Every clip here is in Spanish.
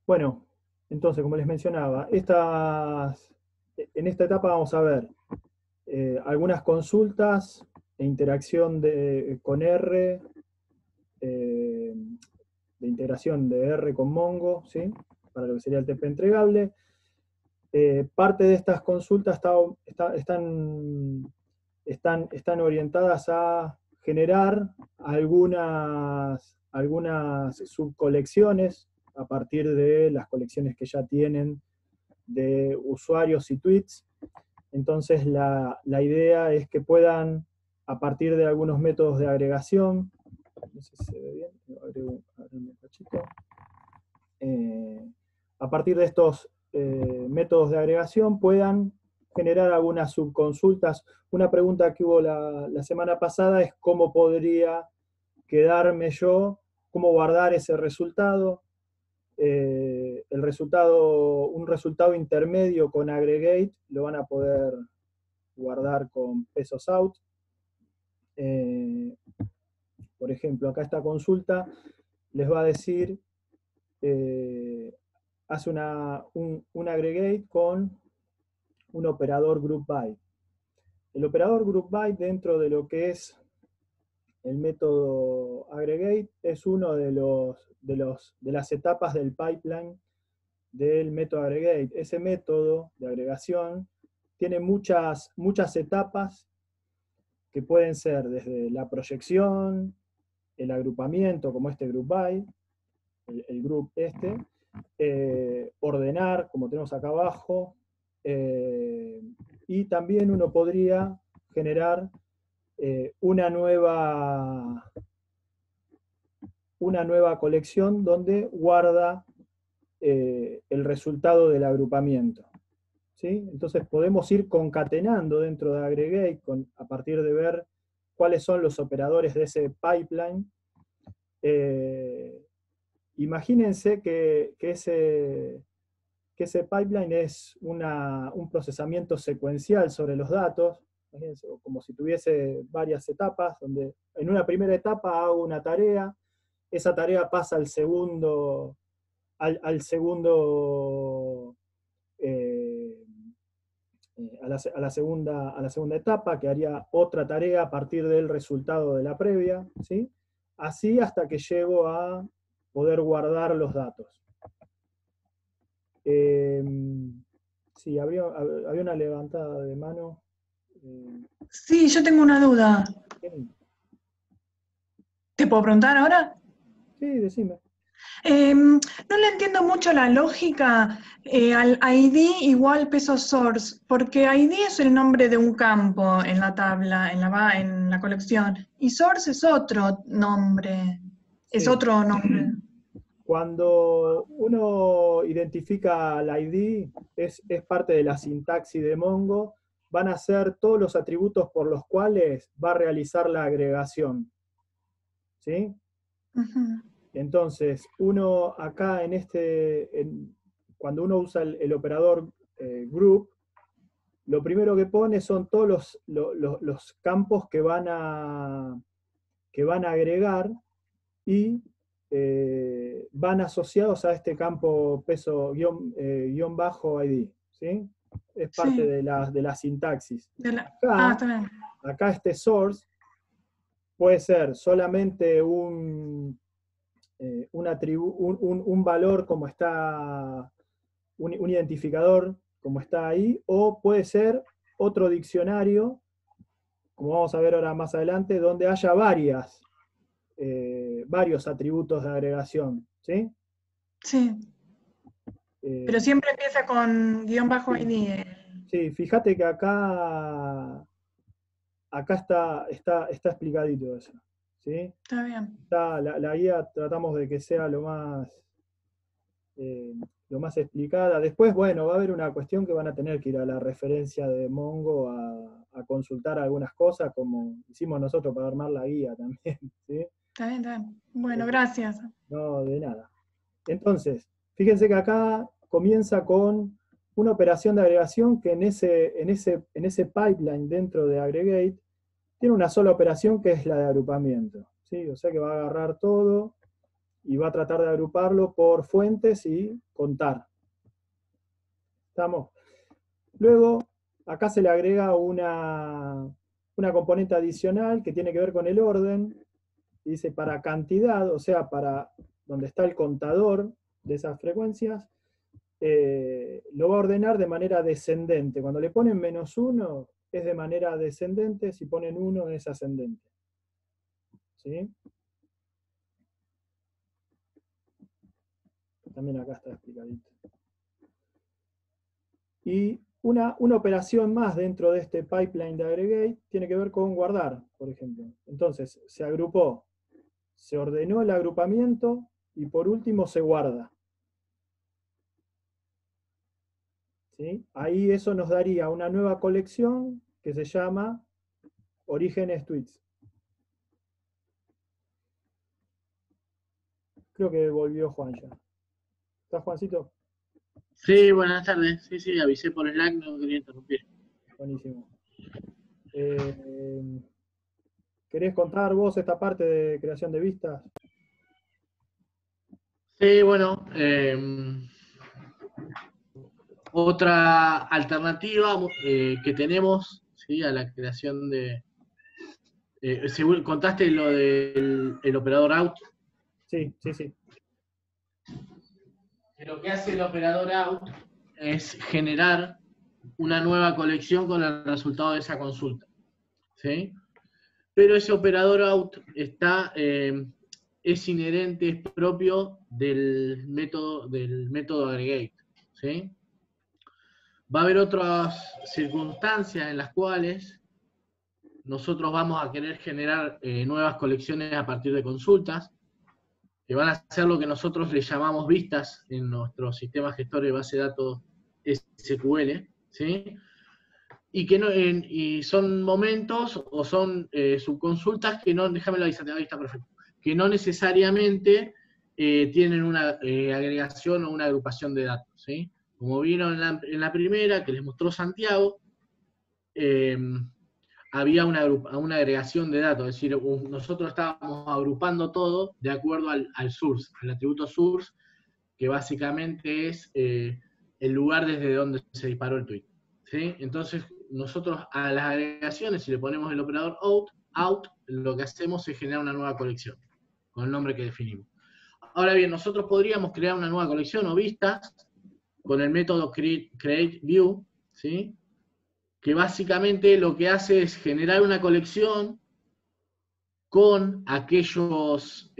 Bueno, entonces, como les mencionaba, en esta etapa vamos a ver algunas consultas e interacción con R, de integración de R con Mongo, ¿sí? Para lo que sería el TP entregable. Parte de estas consultas están orientadas a generar algunas subcolecciones a partir de las colecciones que ya tienen de usuarios y tweets. Entonces la idea es que puedan, a partir de algunos métodos de agregación, no sé si se ve bien, agrego un cachito. A partir de estos métodos de agregación puedan generar algunas subconsultas. Una pregunta que hubo la semana pasada es cómo podría quedarme yo, cómo guardar ese resultado. Un resultado intermedio con aggregate lo van a poder guardar con pesos out. Por ejemplo, acá esta consulta les va a decir, hace un aggregate con un operador group by. El operador group by dentro de lo que es el método aggregate es uno de las etapas del pipeline del método aggregate. Ese método de agregación tiene muchas etapas que pueden ser desde la proyección, el agrupamiento, como este group by, el group ordenar, como tenemos acá abajo, y también uno podría generar una nueva colección donde guarda el resultado del agrupamiento. ¿Sí? Entonces podemos ir concatenando dentro de aggregate a partir de ver cuáles son los operadores de ese pipeline. Imagínense que ese pipeline es un procesamiento secuencial sobre los datos, como si tuviese varias etapas, donde en una primera etapa hago una tarea, esa tarea pasa al segundo, a la segunda etapa, que haría otra tarea a partir del resultado de la previa, ¿sí? Así hasta que llego a poder guardar los datos. Sí, había una levantada de mano. Sí, yo tengo una duda. ¿Te puedo preguntar ahora? Sí, decime. No le entiendo mucho la lógica al ID igual peso source, porque ID es el nombre de un campo en la tabla, en la colección, y source es otro nombre, es Sí. otro nombre. Cuando uno identifica el ID, es parte de la sintaxis de Mongo, van a ser todos los atributos por los cuales va a realizar la agregación. ¿Sí? Uh-huh. Entonces, uno acá cuando uno usa el operador group, lo primero que pone son todos los campos que van a agregar y van asociados a este campo peso guión bajo ID. ¿Sí? Es parte Sí. de la sintaxis. Está bien. Acá este source puede ser solamente un valor como está, un identificador como está ahí, o puede ser otro diccionario, como vamos a ver ahora más adelante, donde haya varios atributos de agregación. ¿Sí? Sí. Pero siempre empieza con guión bajo ID. Sí, fíjate que acá está explicadito eso. ¿Sí? Está bien. La guía tratamos de que sea lo más explicada. Después, bueno, va a haber una cuestión que van a tener que ir a la referencia de Mongo a consultar algunas cosas, como hicimos nosotros para armar la guía también. ¿Sí? Está bien, está bien. Bueno, gracias. No, de nada. Entonces, fíjense que acá comienza con una operación de agregación que en ese pipeline dentro de aggregate tiene una sola operación que es la de agrupamiento. ¿Sí? O sea que va a agarrar todo y va a tratar de agruparlo por fuentes y contar. ¿Estamos? Luego, acá se le agrega una componente adicional que tiene que ver con el orden. Y dice para cantidad, o sea, para donde está el contador de esas frecuencias, lo va a ordenar de manera descendente. Cuando le ponen -1 es de manera descendente, si ponen 1 es ascendente. ¿Sí? También acá está explicadito. Y una operación más dentro de este pipeline de aggregate tiene que ver con guardar, por ejemplo. Entonces, se agrupó, se ordenó el agrupamiento y por último se guarda. ¿Sí? Ahí eso nos daría una nueva colección que se llama Orígenes Tweets. Creo que volvió Juan ya. ¿Estás, Juancito? Sí, buenas tardes. Sí, sí, avisé por Slack, no quería interrumpir. Buenísimo. ¿Querés contar vos esta parte de creación de vistas? Sí, bueno, otra alternativa que tenemos, ¿sí?, a la creación de... ¿contaste lo del operador out? Sí, sí, sí. Lo que hace el operador out es generar una nueva colección con el resultado de esa consulta, ¿sí? Pero ese operador out es inherente, es propio del método aggregate, ¿sí? Va a haber otras circunstancias en las cuales nosotros vamos a querer generar nuevas colecciones a partir de consultas, que van a ser lo que nosotros le llamamos vistas en nuestro sistema gestor de base de datos SQL, ¿sí? Y son momentos o son subconsultas que no, déjame la vista, perfecto, que no necesariamente tienen una agregación o una agrupación de datos, ¿sí? Como vieron en la primera, que les mostró Santiago, había una agregación de datos, es decir, nosotros estábamos agrupando todo de acuerdo al source, al atributo source, que básicamente es el lugar desde donde se disparó el tweet, ¿sí? Entonces, nosotros a las agregaciones, si le ponemos el operador out, lo que hacemos es generar una nueva colección, con el nombre que definimos. Ahora bien, nosotros podríamos crear una nueva colección o vistas con el método createView, ¿sí?, que básicamente lo que hace es generar una colección con aquellos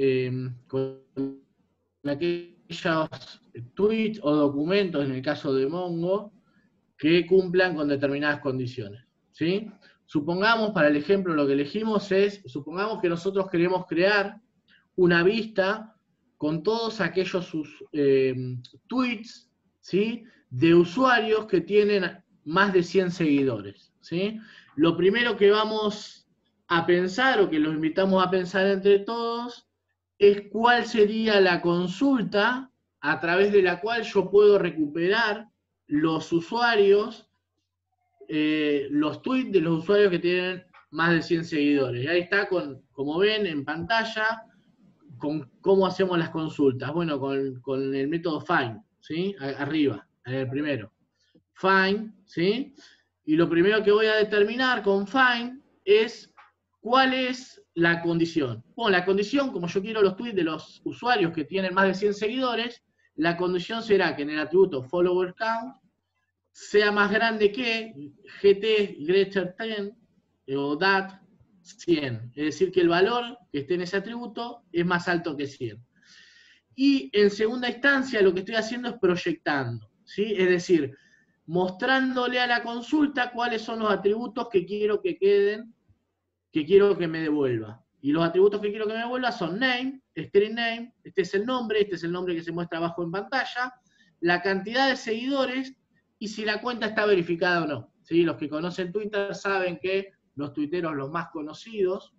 tweets o documentos, en el caso de Mongo, que cumplan con determinadas condiciones, ¿sí? Supongamos, para el ejemplo, lo que elegimos es, supongamos que nosotros queremos crear una vista con todos aquellos tweets, ¿sí?, de usuarios que tienen más de 100 seguidores, ¿sí? Lo primero que vamos a pensar, o que los invitamos a pensar entre todos, es cuál sería la consulta a través de la cual yo puedo recuperar los usuarios, los tweets de los usuarios que tienen más de 100 seguidores. Y ahí está, como ven en pantalla, con cómo hacemos las consultas. Bueno, con el método find, ¿sí? Arriba, en el primero. Find, ¿sí? Y lo primero que voy a determinar con find es cuál es la condición. Bueno, la condición, como yo quiero los tweets de los usuarios que tienen más de 100 seguidores, la condición será que en el atributo follower count sea más grande que gt greater 10 o that 100. Es decir, que el valor que esté en ese atributo es más alto que 100. Y en segunda instancia lo que estoy haciendo es proyectando, ¿sí? Es decir, mostrándole a la consulta cuáles son los atributos que quiero que queden, que quiero que me devuelva. Y los atributos que quiero que me devuelva son name, string name, este es el nombre que se muestra abajo en pantalla, la cantidad de seguidores y si la cuenta está verificada o no, ¿sí? Los que conocen Twitter saben que los tuiteros los más conocidos,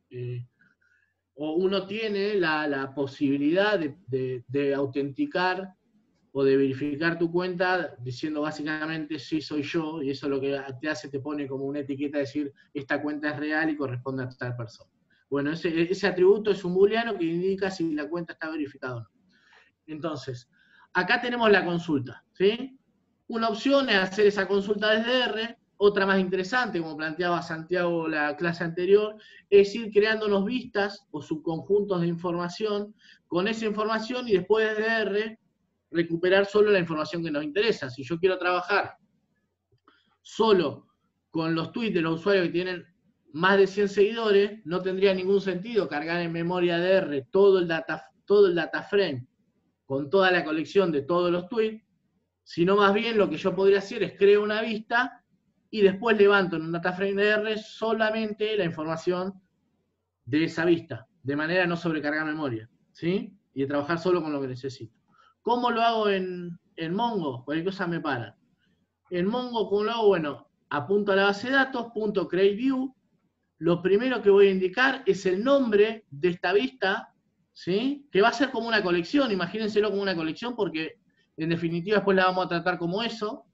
o uno tiene la posibilidad de autenticar o de verificar tu cuenta diciendo básicamente sí soy yo, y eso lo que te hace, te pone como una etiqueta de decir esta cuenta es real y corresponde a tal persona. Bueno, ese atributo es un booleano que indica si la cuenta está verificada o no. Entonces, acá tenemos la consulta, ¿sí? Una opción es hacer esa consulta desde R, otra más interesante, como planteaba Santiago la clase anterior, es ir creando unos vistas o subconjuntos de información con esa información y después desde R recuperar solo la información que nos interesa. Si yo quiero trabajar solo con los tweets de los usuarios que tienen más de 100 seguidores, no tendría ningún sentido cargar en memoria de R todo el data frame con toda la colección de todos los tweets, sino más bien lo que yo podría hacer es crear una vista y después levanto en un data frame de R solamente la información de esa vista, de manera a no sobrecargar memoria, ¿sí? Y de trabajar solo con lo que necesito. ¿Cómo lo hago en Mongo? Cualquier cosa me para. En Mongo, ¿cómo lo hago? Bueno, apunto a la base de datos, punto create view. Lo primero que voy a indicar es el nombre de esta vista, ¿sí? Que va a ser como una colección, imagínenselo como una colección, porque en definitiva después la vamos a tratar como eso.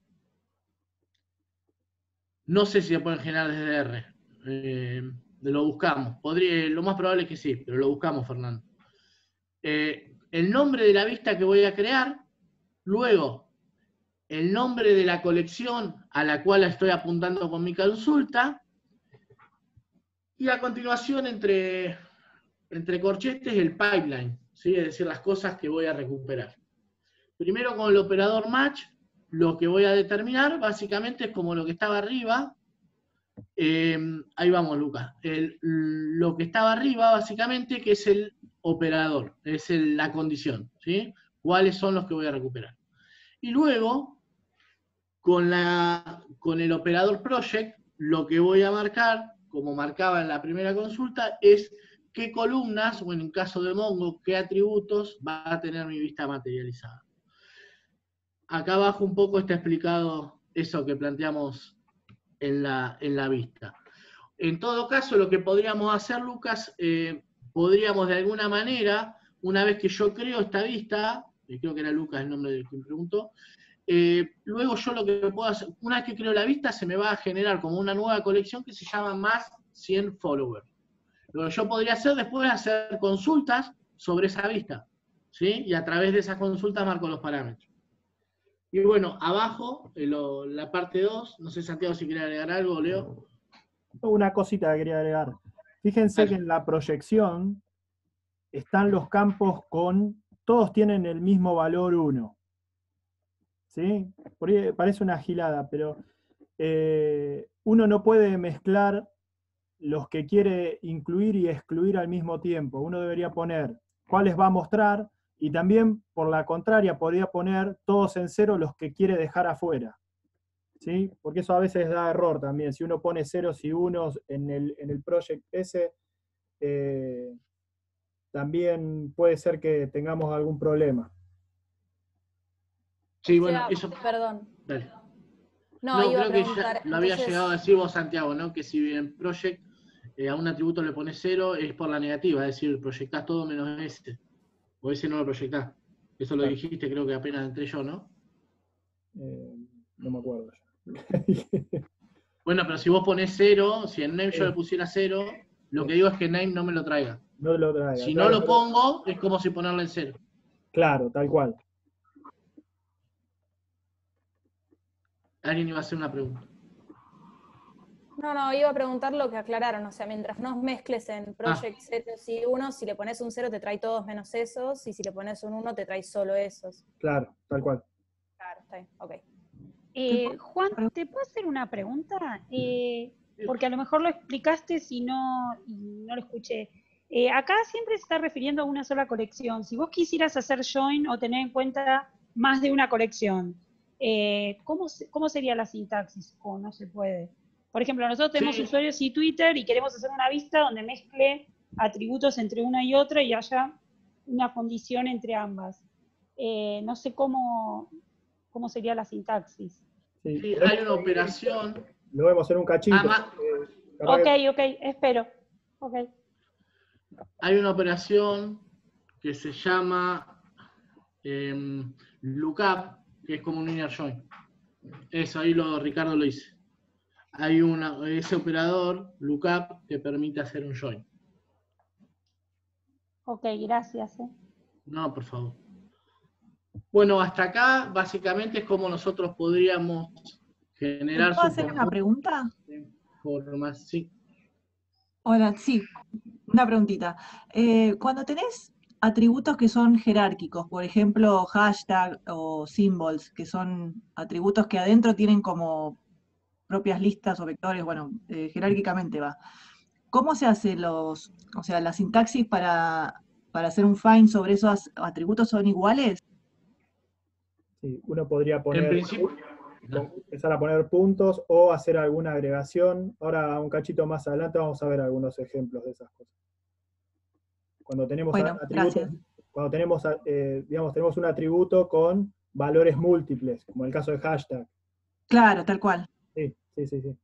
No sé si se pueden generar desde R. Lo buscamos. Lo más probable es que sí, pero lo buscamos, Fernando. El nombre de la vista que voy a crear, luego el nombre de la colección a la cual estoy apuntando con mi consulta, y a continuación entre corchetes el pipeline, ¿sí? Es decir, las cosas que voy a recuperar. Primero con el operador match, lo que voy a determinar básicamente es como lo que estaba arriba. Ahí vamos, Lucas. Lo que estaba arriba básicamente que es el operador, es la condición, ¿sí? ¿Cuáles son los que voy a recuperar? Y luego, con el operador project, lo que voy a marcar, como marcaba en la primera consulta, es qué columnas, o en el caso de Mongo, qué atributos va a tener mi vista materializada. Acá abajo un poco está explicado eso que planteamos en la vista. En todo caso, lo que podríamos hacer, Lucas, podríamos de alguna manera, una vez que yo creo esta vista, y creo que era Lucas el nombre del que me preguntó, luego yo lo que puedo hacer, una vez que creo la vista, se me va a generar como una nueva colección que se llama más 100 followers. Lo que yo podría hacer después es hacer consultas sobre esa vista, ¿sí? Y a través de esas consultas marco los parámetros. Y bueno, abajo, la parte 2, no sé, Santiago, si quiere agregar algo, Leo. Una cosita que quería agregar. Fíjense que en la proyección están los campos todos tienen el mismo valor 1. ¿Sí? Por ahí parece una gilada, pero uno no puede mezclar los que quiere incluir y excluir al mismo tiempo. Uno debería poner cuáles va a mostrar y también, por la contraria, podría poner todos en 0 los que quiere dejar afuera. ¿Sí? Porque eso a veces da error también. Si uno pone ceros y unos en el project ese, también puede ser que tengamos algún problema. Sí, bueno, eso... Perdón. Dale. No, iba a creo preguntar, que ya lo había llegado a decir vos, Santiago, ¿no? Que si en project a un atributo le pones 0 es por la negativa, es decir, proyectás todo menos ese. O ese no lo proyectás. Eso lo dijiste, creo que apenas entré yo, ¿no? No me acuerdo ya. Bueno, pero si vos ponés 0, si en name yo le pusiera 0, lo que digo es que name no me lo traiga. No lo traiga. Si no lo pongo, es como si ponerle en 0. Claro, tal cual. Alguien iba a hacer una pregunta. No, iba a preguntar lo que aclararon, o sea, mientras no mezcles en project ceros y unos, si le pones un 0 te trae todos menos esos, y si le pones un 1 te trae solo esos. Claro, tal cual. Claro, está bien, ok. Juan, ¿te puedo hacer una pregunta? Porque a lo mejor lo explicaste y no lo escuché. Acá siempre se está refiriendo a una sola colección. Si vos quisieras hacer join o tener en cuenta más de una colección, ¿cómo sería la sintaxis? ¿O no se puede? Por ejemplo, nosotros tenemos usuarios y Twitter y queremos hacer una vista donde mezcle atributos entre una y otra y haya una condición entre ambas. No sé cómo sería la sintaxis. Sí, hay una operación. Lo vemos en un cachito. Ok, espero. Okay. Hay una operación que se llama lookup, que es como un inner join. Eso, ahí Ricardo lo dice. Hay ese operador, lookup, que permite hacer un join. Ok, gracias. No, por favor. Bueno, hasta acá básicamente es como nosotros podríamos ¿Te generar puedo su hacer una conjunto pregunta? de información. Sí. Hola, sí, una preguntita. Cuando tenés atributos que son jerárquicos, por ejemplo, hashtag o symbols, que son atributos que adentro tienen como propias listas o vectores, bueno, jerárquicamente va. ¿Cómo se hace o sea, la sintaxis para hacer un find sobre esos atributos son iguales? Sí, uno podría En poner, principio, empezar a poner puntos o hacer alguna agregación. Ahora, un cachito más adelante, vamos a ver algunos ejemplos de esas cosas. Cuando tenemos Bueno, atributos, gracias. cuando tenemos, digamos, tenemos un atributo con valores múltiples, como el caso de hashtag. Claro, tal cual. Sí, sí, sí, sí.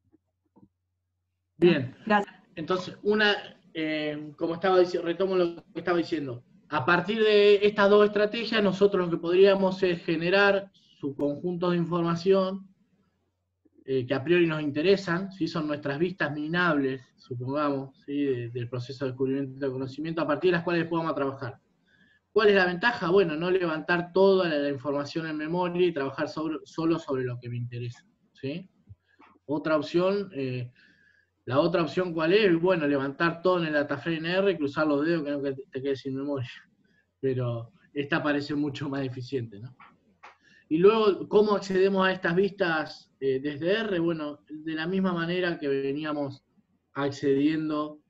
bien. Gracias. Entonces, como estaba diciendo, retomo lo que estaba diciendo. A partir de estas dos estrategias, nosotros lo que podríamos es generar subconjuntos de información que a priori nos interesan, ¿sí? Son nuestras vistas minables, supongamos, ¿sí? Del proceso de descubrimiento de conocimiento, a partir de las cuales podamos trabajar. ¿Cuál es la ventaja? Bueno, no levantar toda la información en memoria y trabajar solo sobre lo que me interesa, ¿sí? Otra opción, la otra opción, ¿cuál es? Bueno, levantar todo en el dataframe R y cruzar los dedos que no te quedes sin memoria. Pero esta parece mucho más eficiente, ¿no? Y luego, ¿cómo accedemos a estas vistas desde R? Bueno, de la misma manera que veníamos accediendo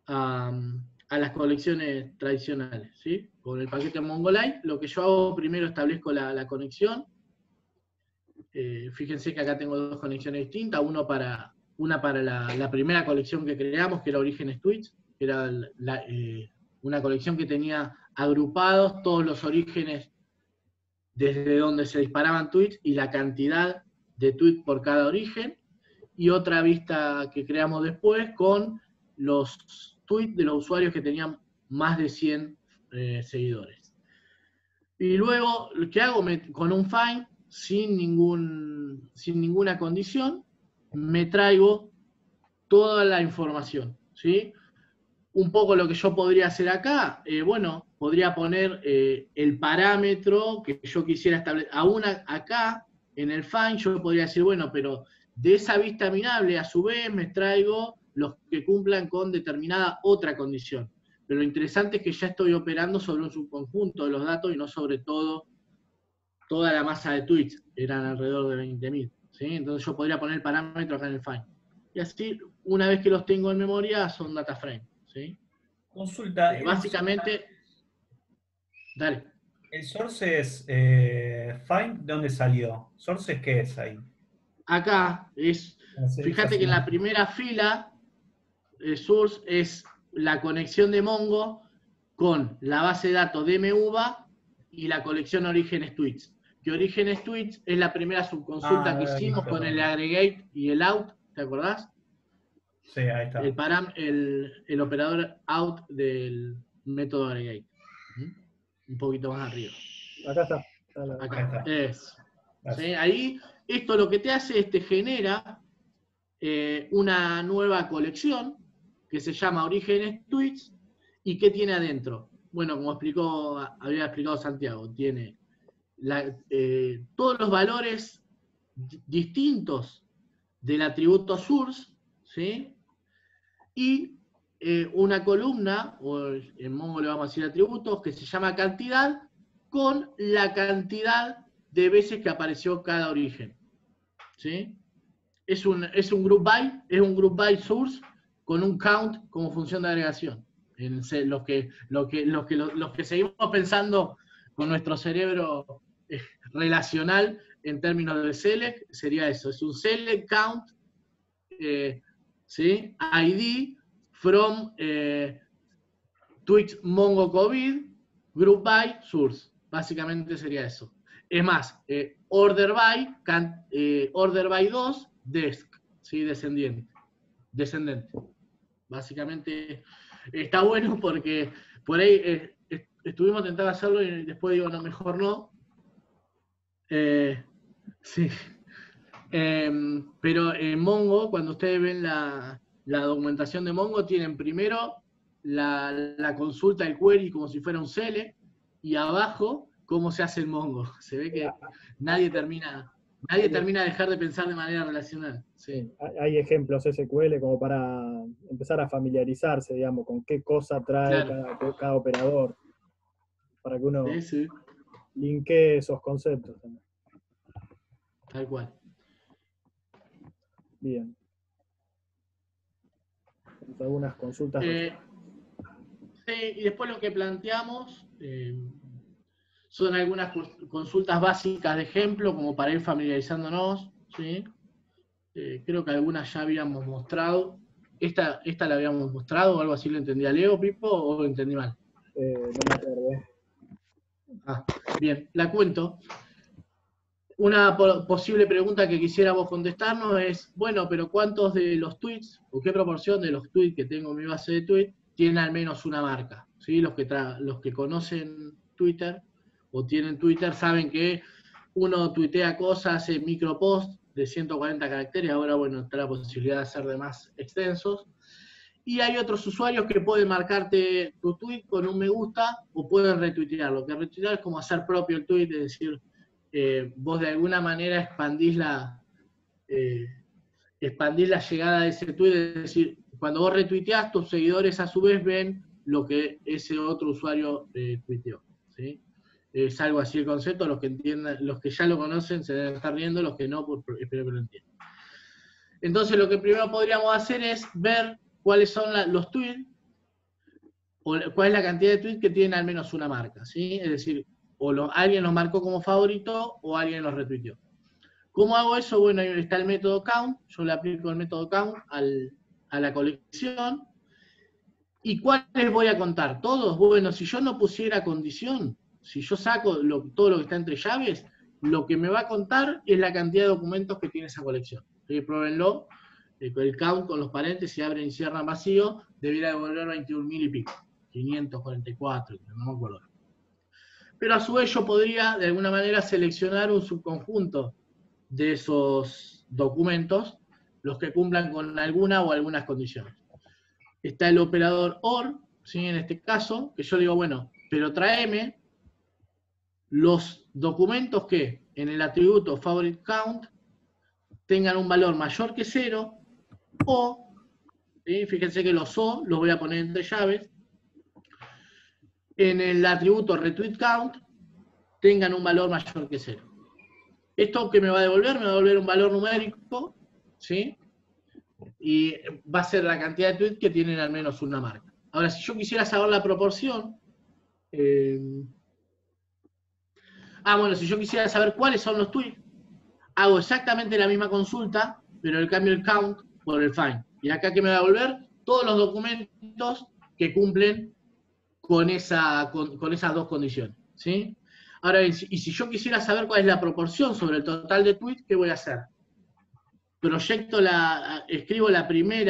a las colecciones tradicionales, ¿sí? Con el paquete Mongolite, lo que yo hago primero establezco la conexión. Fíjense que acá tengo dos conexiones distintas, una para la primera colección que creamos, que era Orígenes Tweets, que era una colección que tenía agrupados todos los orígenes desde donde se disparaban tweets y la cantidad de tweets por cada origen, y otra vista que creamos después con los tweets de los usuarios que tenían más de 100 seguidores. Y luego, lo que hago con un find, sin ninguna condición, me traigo toda la información, ¿sí? Un poco lo que yo podría hacer acá, bueno, podría poner el parámetro que yo quisiera establecer. Aún acá, en el find, yo podría decir, bueno, pero de esa vista minable, a su vez, me traigo los que cumplan con determinada otra condición. Pero lo interesante es que ya estoy operando sobre un subconjunto de los datos y no sobre toda la masa de tweets, eran alrededor de 20.000. ¿Sí? Entonces yo podría poner el parámetro acá en el find. Y así, una vez que los tengo en memoria, son data frame. ¿Sí? Consulta. Básicamente, dale. El sources find, ¿de dónde salió? ¿Sources qué es ahí? Acá fíjate que en la primera fila, source es la conexión de Mongo con la base de datos de MUVA y la colección Orígenes Tweets. Que Orígenes Tweets es la primera subconsulta que hicimos con el aggregate y el out, ¿te acordás? Sí, ahí está. El operador out del método aggregate. Un poquito más arriba. Acá está. Acá es. ¿Sí? Ahí, esto lo que te hace es te genera una nueva colección que se llama Orígenes Tweets. ¿Y qué tiene adentro? Bueno, como había explicado Santiago, tiene todos los valores distintos del atributo source, ¿sí? Y una columna, o en Mongo le vamos a decir atributos, que se llama cantidad, con la cantidad de veces que apareció cada origen. ¿Sí? Es un group by source con un count como función de agregación. Los que seguimos pensando con nuestro cerebro relacional en términos de select, sería eso, es un select count, ¿sí? ID from Twitch Mongo COVID, group by source. Básicamente sería eso. Es más, order by 2, desc, ¿sí? Descendente. Básicamente está bueno porque por ahí estuvimos intentando hacerlo y después digo, no, mejor no. Sí. Pero en Mongo, cuando ustedes ven la documentación de Mongo, tienen primero la consulta, el query, como si fuera un select, y abajo, cómo se hace el Mongo. Se ve que nadie termina de dejar de pensar de manera relacional. Sí. Hay ejemplos SQL como para empezar a familiarizarse, digamos, con qué cosa trae cada operador, para que uno linkee esos conceptos también. Tal cual. Bien. Algunas consultas. Sí, y después lo que planteamos son algunas consultas básicas de ejemplo, como para ir familiarizándonos, ¿sí? Creo que algunas ya habíamos mostrado. ¿Esta la habíamos mostrado o algo así? ¿Lo entendía Leo, Pipo, o lo entendí mal? No me acuerdo. Bien, la cuento. Una posible pregunta que quisiéramos contestarnos es, bueno, pero ¿cuántos de los tweets, o qué proporción de los tweets que tengo en mi base de tweets, tienen al menos una marca? ¿Sí? Los que conocen Twitter, o tienen Twitter, saben que uno tuitea cosas, hace micropost de 140 caracteres, ahora, bueno, está la posibilidad de hacer de más extensos. Y hay otros usuarios que pueden marcarte tu tweet con un me gusta, o pueden retuitearlo. Que retuitear es como hacer propio el tweet, es decir, vos de alguna manera expandís la llegada de ese tweet, es decir, cuando vos retuiteás, tus seguidores a su vez ven lo que ese otro usuario tuiteó, ¿sí? Es algo así el concepto, los que entiendan, los que ya lo conocen se deben estar riendo, los que no, pues, espero que lo entiendan. Entonces lo que primero podríamos hacer es ver cuáles son los tweets, o cuál es la cantidad de tweets que tienen al menos una marca, ¿sí? Es decir, alguien los marcó como favorito o alguien los retuiteó. ¿Cómo hago eso? Bueno, ahí está el método count, yo le aplico el método count a la colección. ¿Y cuáles voy a contar? ¿Todos? Bueno, si yo no pusiera condición, si yo saco todo lo que está entre llaves, lo que me va a contar es la cantidad de documentos que tiene esa colección. Pruébenlo, el count con los paréntesis, abren y cierran vacío, debiera devolver 21.000 y pico, 544, no me acuerdo. Pero a su vez yo podría, de alguna manera, seleccionar un subconjunto de esos documentos, los que cumplan con alguna o algunas condiciones. Está el operador OR, ¿sí? En este caso, que yo digo, bueno, pero tráeme los documentos que en el atributo favorite count tengan un valor mayor que 0, o, ¿sí? Fíjense que los O los voy a poner entre llaves, en el atributo retweet count tengan un valor mayor que 0. ¿Esto qué me va a devolver? Me va a devolver un valor numérico, ¿sí? Y va a ser la cantidad de tweets que tienen al menos una marca. Ahora, si yo quisiera saber la proporción, bueno, si yo quisiera saber cuáles son los tweets, hago exactamente la misma consulta, pero le cambio el count por el find. Y acá, ¿qué me va a devolver? Todos los documentos que cumplen con esas dos condiciones, ¿sí? Ahora, y si yo quisiera saber cuál es la proporción sobre el total de tweets, ¿qué voy a hacer? Escribo el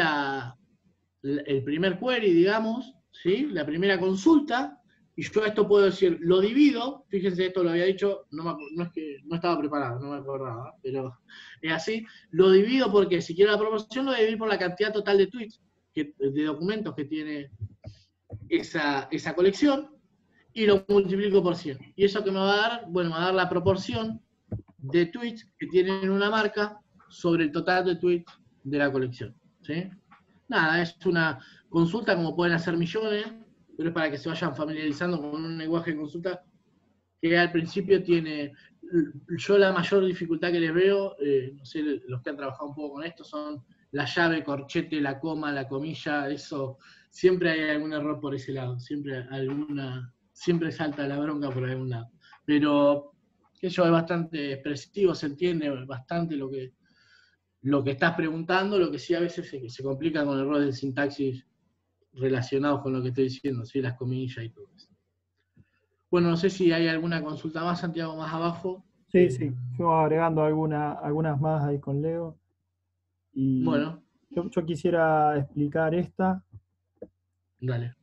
primer query, digamos, ¿sí? La primera consulta, y yo esto puedo decir, lo divido, fíjense, esto lo había dicho, no es que no estaba preparado, no me acordaba, pero es así, lo divido porque si quiero la proporción, lo voy a dividir por la cantidad total de tweets, de documentos que tiene esa colección, y lo multiplico por 100. ¿Y eso qué me va a dar? Bueno, me va a dar la proporción de tweets que tienen una marca sobre el total de tweets de la colección, ¿sí? Nada, es una consulta como pueden hacer millones, pero es para que se vayan familiarizando con un lenguaje de consulta que al principio tiene, yo la mayor dificultad que les veo, no sé, los que han trabajado un poco con esto, son la llave, corchete, la coma, la comilla, eso, siempre hay algún error por ese lado, siempre salta la bronca por algún lado. Pero eso es bastante expresivo, se entiende bastante lo que estás preguntando, lo que sí a veces se complica con errores de sintaxis relacionados con lo que estoy diciendo, ¿sí? Las comillas y todo eso. Bueno, no sé si hay alguna consulta más, Santiago, más abajo. Sí, sí, yo agregando algunas más ahí con Leo. Y bueno, yo quisiera explicar esta. Dale.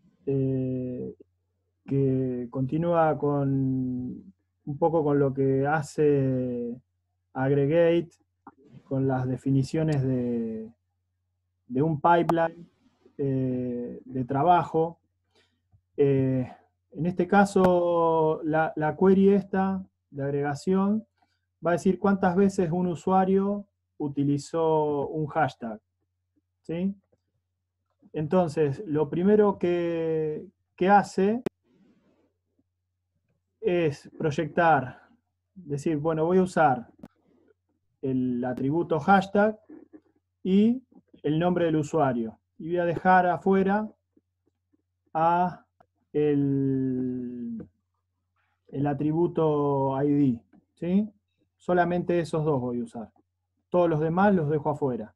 Que continúa un poco con lo que hace Aggregate, con las definiciones de un pipeline de trabajo En este caso, la query esta de agregación va a decir cuántas veces un usuario utilizó un hashtag, ¿sí? Entonces, lo primero que hace es proyectar, decir, bueno, voy a usar el atributo hashtag y el nombre del usuario. Y voy a dejar afuera a el atributo ID, ¿sí? Solamente esos dos voy a usar. Todos los demás los dejo afuera.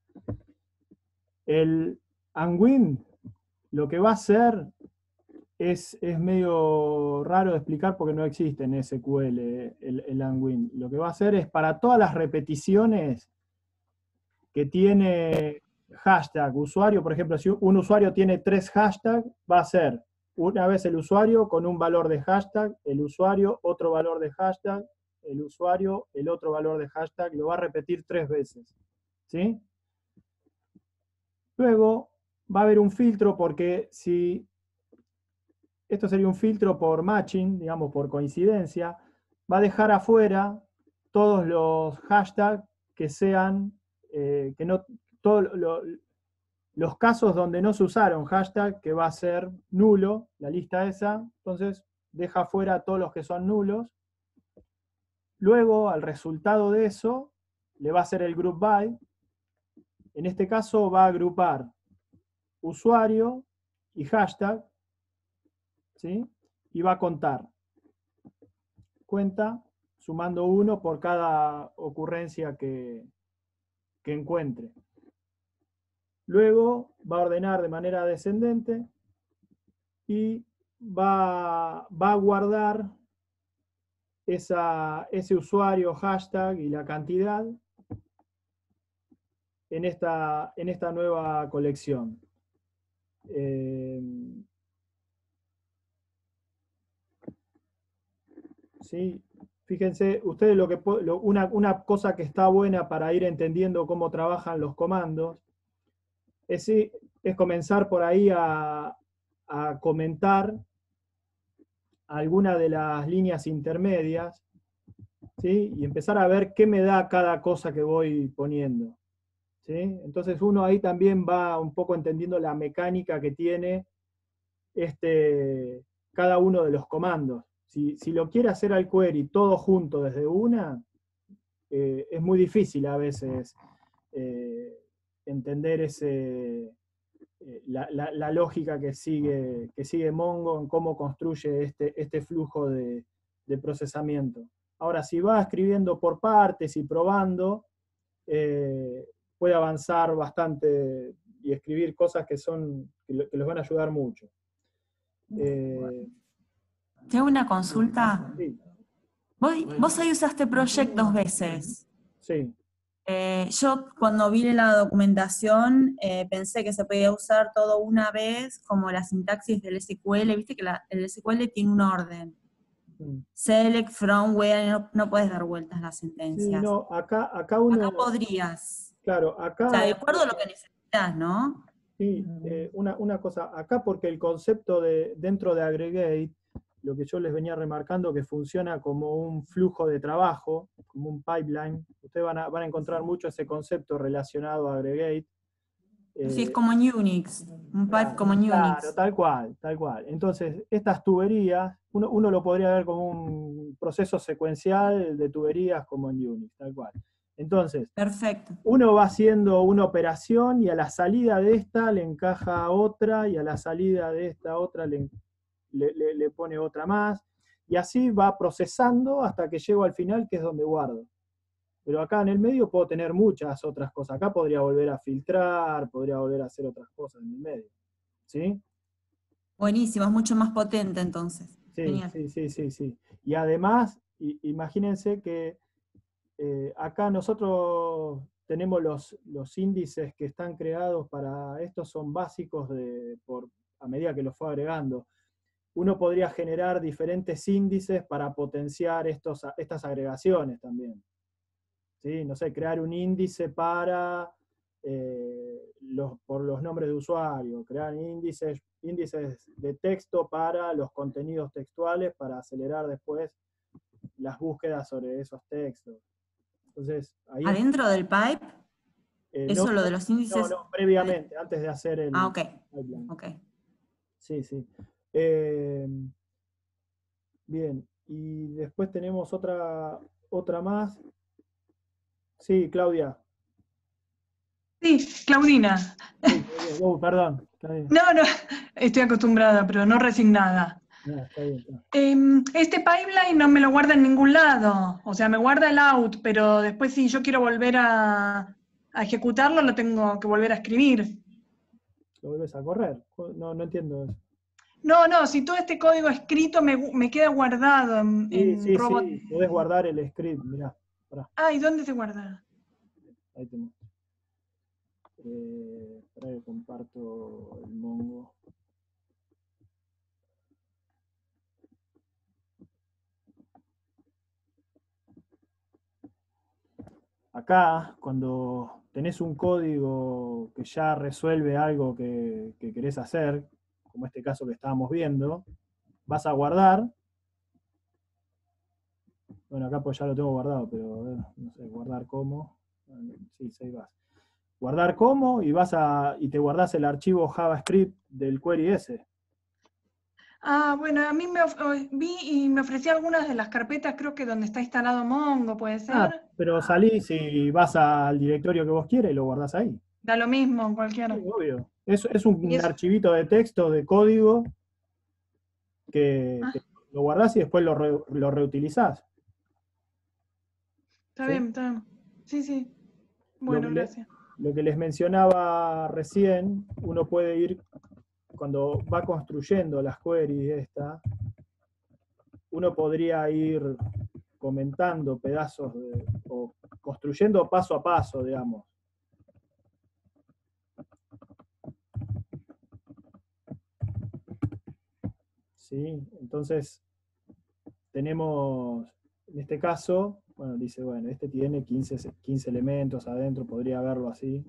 El unwin lo que va a hacer es medio raro de explicar porque no existe en SQL el unwin. Lo que va a hacer es para todas las repeticiones que tiene hashtag usuario, por ejemplo, si un usuario tiene 3 hashtags, va a ser una vez el usuario con un valor de hashtag, el usuario, otro valor de hashtag, el usuario, el otro valor de hashtag, lo va a repetir 3 veces. ¿Sí? Luego va a haber un filtro porque si esto sería un filtro por matching, digamos por coincidencia, va a dejar afuera todos los hashtags que sean, que no, todos los casos donde no se usaron hashtag, que va a ser nulo, la lista esa, entonces deja afuera todos los que son nulos. Luego, al resultado de eso, le va a hacer el group by. En este caso va a agrupar usuario y hashtag, ¿sí? Y va a contar. Cuenta sumando 1 por cada ocurrencia que encuentre. Luego va a ordenar de manera descendente y va a guardar ese usuario, hashtag y la cantidad en esta nueva colección. ¿Sí? Fíjense, ustedes una cosa que está buena para ir entendiendo cómo trabajan los comandos es comenzar por ahí a comentar alguna de las líneas intermedias, ¿sí? Y empezar a ver qué me da cada cosa que voy poniendo, ¿sí? Entonces uno ahí también va un poco entendiendo la mecánica que tiene cada uno de los comandos. Si lo quiere hacer al query todo junto desde una, es muy difícil a veces entender la lógica que sigue Mongo en cómo construye este flujo de procesamiento. Ahora, si va escribiendo por partes y probando, puede avanzar bastante y escribir cosas que los van a ayudar mucho. Te hago una consulta. Sí. Vos ahí usaste project 2 veces. Sí. Yo cuando vi la documentación pensé que se podía usar todo una vez, como la sintaxis del SQL, viste que el SQL tiene un orden. Select, from, where, no puedes dar vueltas las sentencias. Sí, no, acá podrías. Claro, acá... O sea, de acuerdo a lo que necesitas, ¿no? Sí, una cosa, acá porque el concepto dentro de Aggregate, lo que yo les venía remarcando, que funciona como un flujo de trabajo, como un pipeline. Ustedes van a encontrar mucho ese concepto relacionado a Aggregate. Sí, es como en Unix, un pipe como en Unix. Claro, tal cual. Entonces, estas tuberías, uno lo podría ver como un proceso secuencial de tuberías como en Unix, tal cual. Entonces, perfecto. Uno va haciendo una operación y a la salida de esta le encaja otra, y a la salida de esta otra le pone otra más, y así va procesando hasta que llego al final, que es donde guardo. Pero acá en el medio puedo tener muchas otras cosas. Acá podría volver a filtrar, podría volver a hacer otras cosas en el medio. ¿Sí? Buenísimo, es mucho más potente entonces. Sí, genial. Sí. Y además, imagínense que acá nosotros tenemos los índices que están creados para esto, son básicos a medida que los fue agregando. Uno podría generar diferentes índices para potenciar estas agregaciones también. ¿Sí? No sé, crear un índice para por los nombres de usuario, crear índices de texto para los contenidos textuales para acelerar después las búsquedas sobre esos textos. Entonces, ahí ¿Adentro del pipe? ¿Eso lo de los índices? No, previamente, antes de hacer el Ah, ok. pipeline. Ok. Sí, sí. Bien, y después tenemos otra más. Sí, Claudia. Sí, Claudina. Sí, perdón. Claudia. No, estoy acostumbrada, pero no resignada. No, está bien, está. Este pipeline no me lo guarda en ningún lado. O sea, me guarda el out, pero después si yo quiero volver a ejecutarlo, lo tengo que volver a escribir. ¿Lo vuelves a correr? No entiendo eso. No, si todo este código escrito me queda guardado en Robot. Sí, podés guardar el script, mirá. Pará, Ah, ¿y dónde se guarda? ahí te muestro. Espera que comparto el Mongo. Acá, cuando tenés un código que ya resuelve algo que querés hacer, como este caso que estábamos viendo, vas a guardar. Bueno, acá pues ya lo tengo guardado, pero a ver, no sé, guardar como. Sí, ahí vas. Guardar como y te guardás el archivo JavaScript del query ese. Ah, bueno, a mí vi y me ofrecía algunas de las carpetas, creo que donde está instalado Mongo, ¿puede ser? Pero salís y vas al directorio que vos quieras y lo guardás ahí. Da lo mismo, cualquiera. Sí, obvio. Es un Y eso- archivito de texto, de código, que Ah, lo guardás y después lo reutilizás. está ¿Sí? bien, está bien. Sí. Bueno, gracias. Lo que les mencionaba recién, uno puede ir, cuando va construyendo las queries uno podría ir comentando pedazos o construyendo paso a paso, digamos. ¿Sí? Entonces, tenemos, en este caso, bueno, dice, bueno, este tiene 15 elementos adentro, podría verlo así.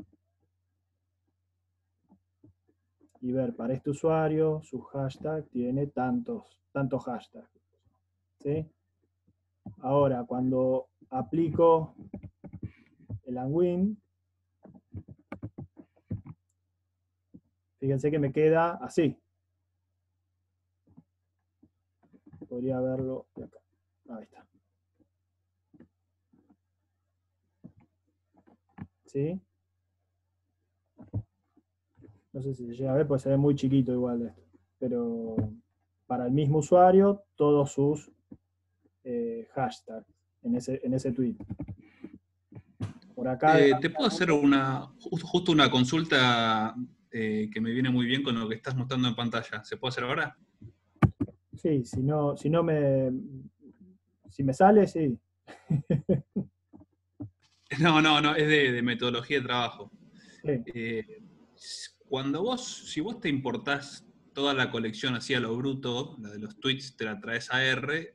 Y ver, para este usuario, su hashtag tiene tantos hashtags. ¿Sí? Ahora, cuando aplico el unwin, fíjense que me queda así. Podría verlo de acá. Ahí está. ¿Sí? No sé si se llega a ver, pues se ve muy chiquito igual esto. Pero para el mismo usuario, todos sus hashtags en ese tweet. Por acá. ¿Te puedo hacer justo una consulta que me viene muy bien con lo que estás mostrando en pantalla? ¿Se puede hacer ahora? Sí, si me sale, sí. No, es de metodología de trabajo. Sí. Si vos te importás toda la colección así a lo bruto, la de los tweets te la traes a R,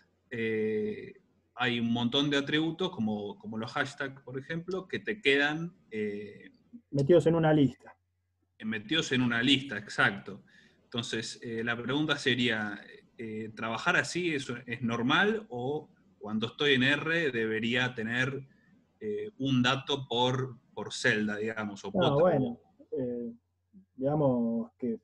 hay un montón de atributos, como los hashtags, por ejemplo, que te quedan metidos en una lista. Metidos en una lista, exacto. Entonces, la pregunta sería, ¿trabajar así es normal o cuando estoy en R debería tener un dato por celda, digamos? Bueno, digamos que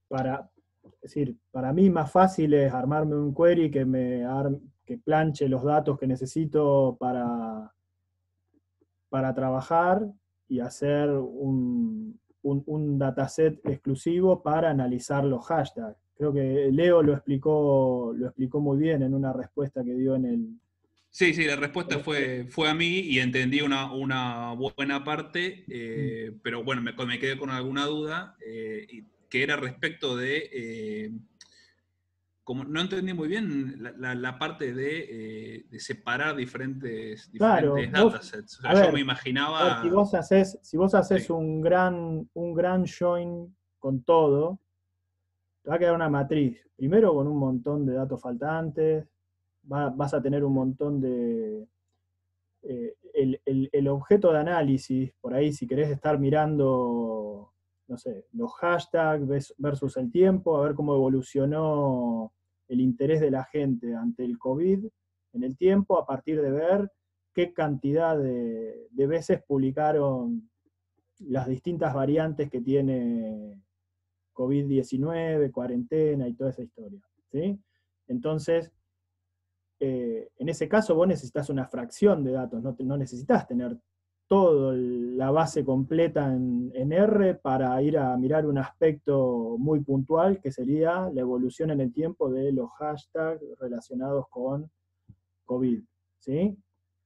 para mí más fácil es armarme un query que planche los datos que necesito para trabajar y hacer un dataset exclusivo para analizar los hashtags. Creo que Leo lo explicó muy bien en una respuesta que dio en el... Sí, la respuesta fue a mí y entendí una buena parte, pero bueno, me quedé con alguna duda, que era respecto de... como no entendí muy bien la parte de separar diferentes Claro, datasets. O sea, yo me imaginaba... si vos haces sí, un gran join con todo, te va a quedar una matriz. Primero con un montón de datos faltantes, vas a tener un montón de el objeto de análisis, por ahí si querés estar mirando, no sé, los hashtags versus el tiempo, a ver cómo evolucionó el interés de la gente ante el COVID en el tiempo, a partir de ver qué cantidad de veces publicaron las distintas variantes que tiene COVID-19, cuarentena y toda esa historia, ¿sí? Entonces, en ese caso vos necesitas una fracción de datos, no necesitas tener toda la base completa en R para ir a mirar un aspecto muy puntual, que sería la evolución en el tiempo de los hashtags relacionados con COVID, ¿sí?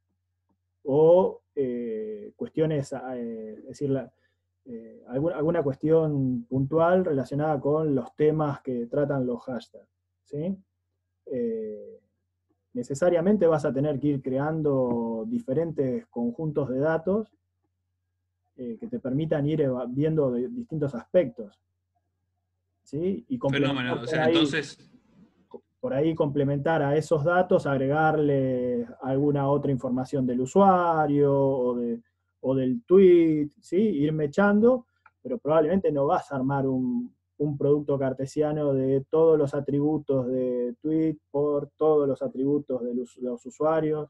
O cuestiones, es decir, alguna cuestión puntual relacionada con los temas que tratan los hashtags, ¿sí? Necesariamente vas a tener que ir creando diferentes conjuntos de datos que te permitan ir viendo distintos aspectos, ¿sí? Y complementar Fenómeno. O sea, entonces, por ahí complementar a esos datos, agregarle alguna otra información del usuario o del tweet, ¿sí? Ir mechando, pero probablemente no vas a armar un producto cartesiano de todos los atributos de tweet por todos los atributos de los usuarios.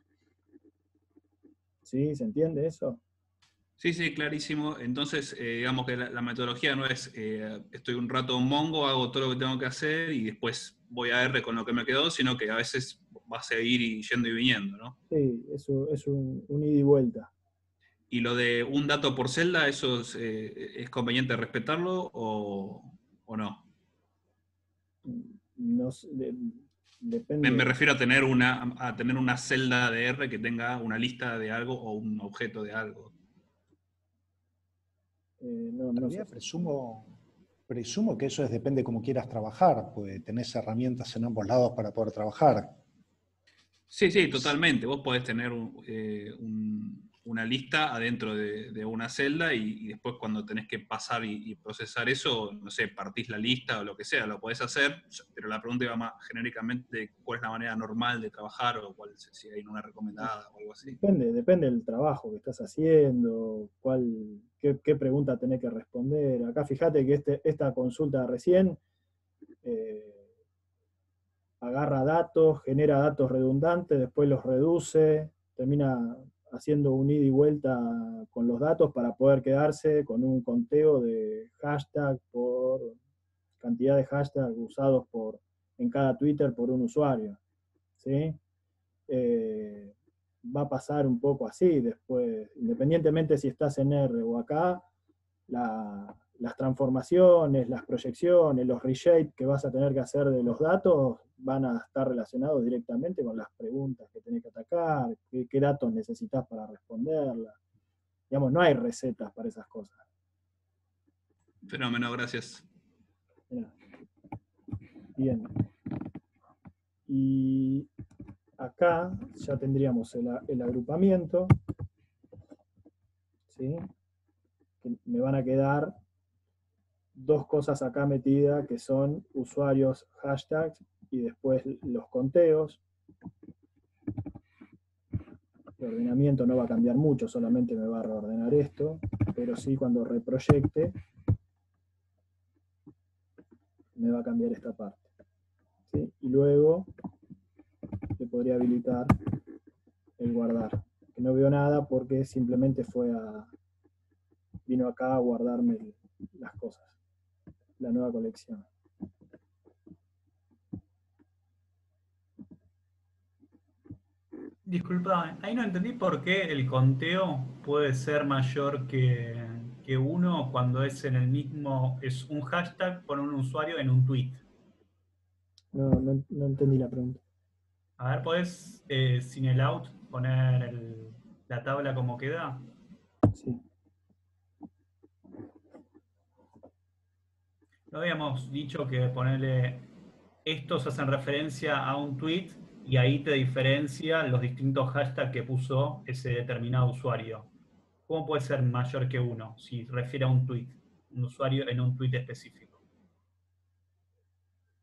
¿Sí? ¿Se entiende eso? sí, clarísimo. Entonces, digamos que la metodología no es, estoy un rato en Mongo, hago todo lo que tengo que hacer y después voy a R con lo que me quedó, sino que a veces va a seguir yendo y viniendo, ¿no? Sí, eso es un ide y vuelta. ¿Y lo de un dato por celda, eso es conveniente respetarlo o no? No, depende. Me refiero a tener una celda de R que tenga una lista de algo o un objeto de algo. No sé. Presumo que eso depende de cómo quieras trabajar, pues tenés herramientas en ambos lados para poder trabajar. Sí, totalmente. Vos podés tener una lista adentro de una celda y después cuando tenés que pasar y procesar eso, no sé, partís la lista o lo que sea, lo podés hacer, pero la pregunta iba más genéricamente de cuál es la manera normal de trabajar o si hay una recomendada o algo así. Depende del trabajo que estás haciendo, qué pregunta tenés que responder. Acá fíjate que esta consulta recién agarra datos, genera datos redundantes, después los reduce, termina haciendo un ida y vuelta con los datos para poder quedarse con un conteo de hashtag por cantidad de hashtags usados en cada Twitter por un usuario, ¿sí? Va a pasar un poco así después, independientemente si estás en R o acá, las transformaciones, las proyecciones, los reshape que vas a tener que hacer de los datos van a estar relacionados directamente con las preguntas que tenés que atacar, qué datos necesitas para responderlas. Digamos, no hay recetas para esas cosas. Fenómeno, gracias. Bien. Y acá ya tendríamos el agrupamiento, ¿sí? Que me van a quedar dos cosas acá metidas que son usuarios, hashtags y después los conteos. El ordenamiento no va a cambiar mucho, solamente me va a reordenar esto, pero sí cuando reproyecte me va a cambiar esta parte, ¿sí? Y luego le podría habilitar el guardar, que no veo nada porque simplemente vino acá a guardarme las cosas, la nueva colección. Disculpa, ahí no entendí por qué el conteo puede ser mayor que 1 cuando es es un hashtag por un usuario en un tweet. No entendí la pregunta. A ver, ¿podés sin el out poner la tabla como queda? Sí. No habíamos dicho que ponerle estos hacen referencia a un tweet y ahí te diferencia los distintos hashtags que puso ese determinado usuario. ¿Cómo puede ser mayor que 1 si refiere a un tweet, un usuario en un tweet específico?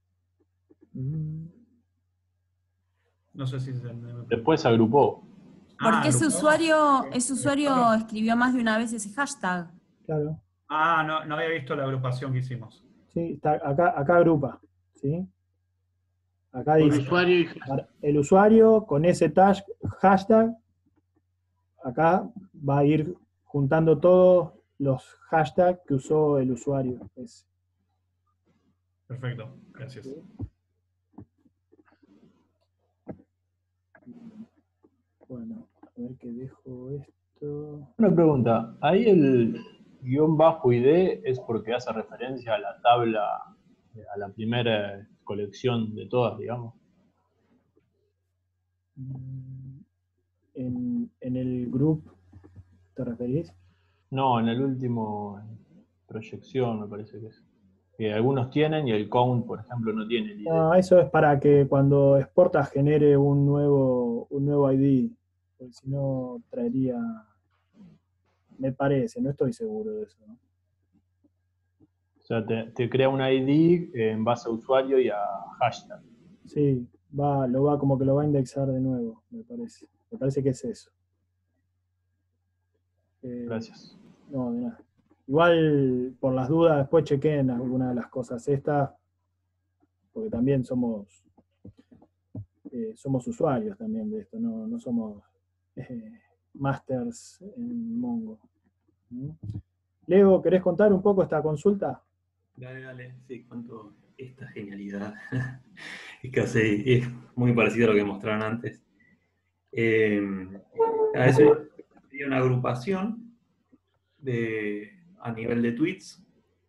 No sé si se... Después agrupó. Porque ese Lookup. usuario escribió más de una vez ese hashtag. Claro. No había visto la agrupación que hicimos. Sí, está, acá agrupa, ¿sí? Acá Con dice, usuario y el usuario con ese hashtag, acá va a ir juntando todos los hashtags que usó el usuario. Perfecto, gracias. Bueno, a ver qué dejo esto. Una pregunta, ahí el _ID es porque hace referencia a la tabla, a la primera colección de todas, digamos. ¿En el group te referís? No, en el último proyección me parece que es. Que algunos tienen y el count, por ejemplo, no tiene el ID. No, eso es para que cuando exportas genere un nuevo ID, porque si no traería, me parece, no estoy seguro de eso, ¿no? O sea, te crea un ID en base a usuario y a hashtag. Sí, como que lo va a indexar de nuevo, me parece. Me parece que es eso. Gracias. No, de nada. Igual, por las dudas, después chequen alguna de las cosas estas, porque también somos usuarios también de esto, no somos masters en Mongo. ¿Mm? Leo, ¿querés contar un poco esta consulta? Dale, sí, cuento esta genialidad. Es muy parecido a lo que mostraron antes. Sería una agrupación a nivel de tweets